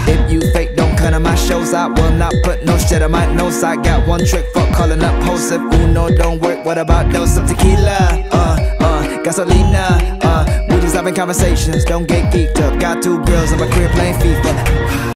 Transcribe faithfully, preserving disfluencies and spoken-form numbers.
If you fake, don't come to my shows. I will not put no shit on my nose. I got one trick for calling up hoes. If Uno don't work, what about those? Some tequila, uh, uh, gasolina, uh, we just having conversations. Don't get geeked up. Got two girls in my crib playing FIFA.